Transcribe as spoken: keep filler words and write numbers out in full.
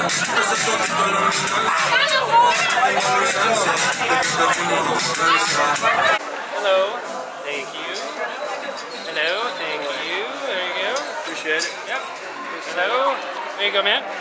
Hello, thank you. Hello, thank you. There you go. Appreciate it. Yep. Hello. There you go, man.